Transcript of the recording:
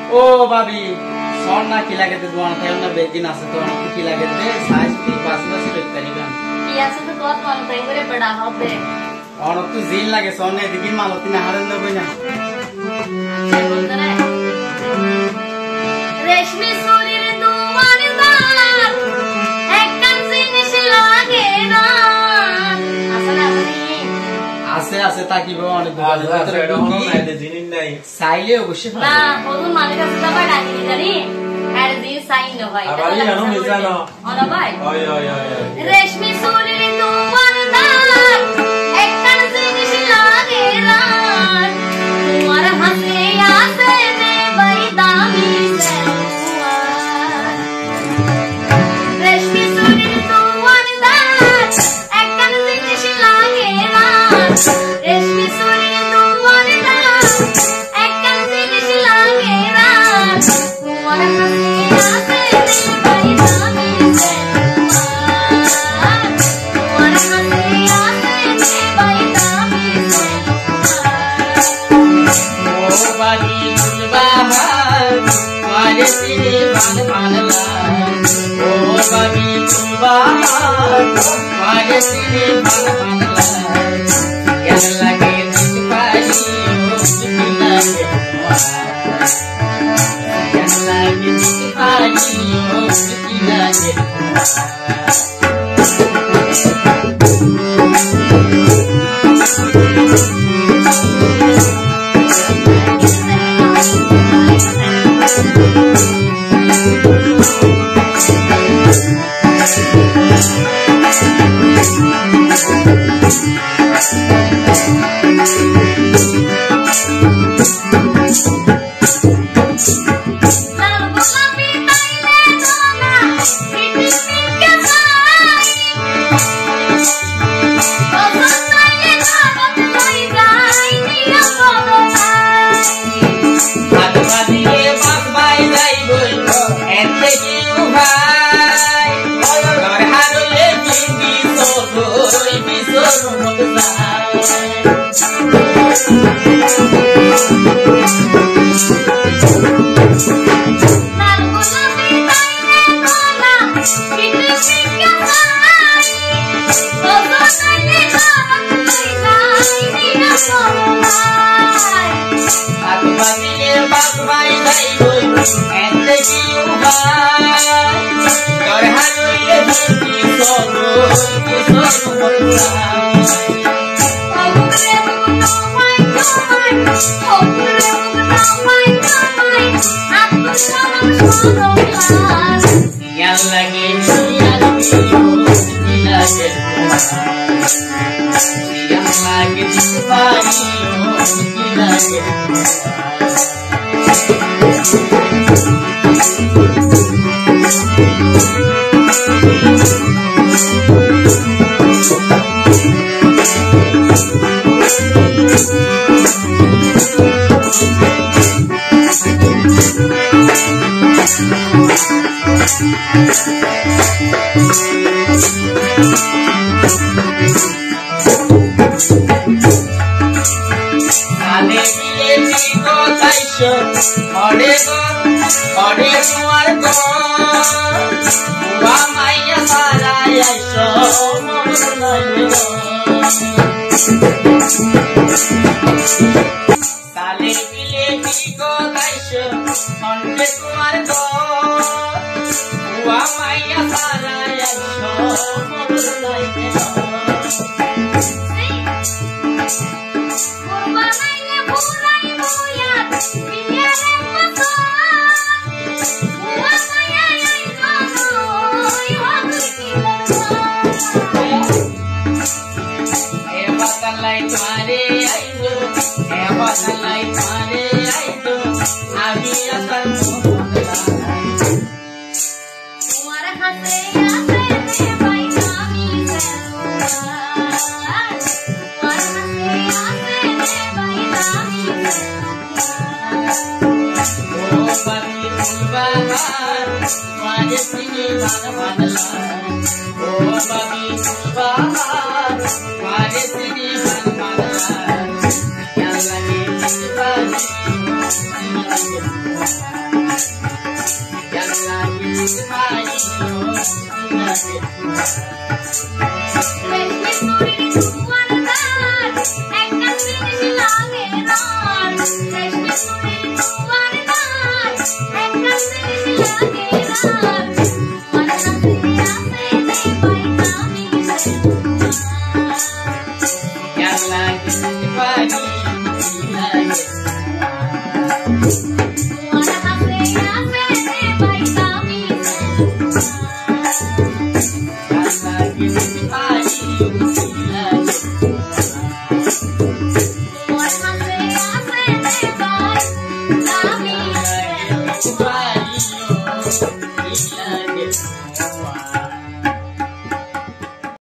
ओ भाभी सौर ना खिला के दे दुआन थे ना बेगिन आसे तो ना खिला के दे साइज की पास बस लोग करीबन ये ऐसे तो बहुत मन पे करे बड़ा हो बे और तू जीन लागे सोने दिगिन माल होती ना हारन दो बिना ये बोल रहा है रेशमी सूर्य रे दुआनदार एक कंसी निशला के ना आसे आसे ताकि वो अने दुआन तो डोंगी ना दे जिनिन नहीं साइले अवश्य ना होदुन मालिक से दबा डाली करी अरे दी साइन नो भाई आवाज ना मिलता ना और भाई ओय ओय ओय रेशमी सूर्य रे दुआनदार एक कंसी निशला के ना तुम्हारा हंसे आसे दे बैदामी से रेशमी सूर्य रे दुआनदार एक कंसी निशला के ना रेशमी सूर्य रे दुआनदार एक कंसी निशला के ना तुम्हारा हंसे आसे दे बैदामी से तुम्हारा हंसे आसे दे बैदामी से ओ बागी बाहर वाले तेरे बाल बानला ओ बागी बाहर वाले तेरे बाल बानला क्या लगे दिल पारी ओ सुना के क्या लगे दिल पारी ओ सुना के yang lagi main yang lagi pagi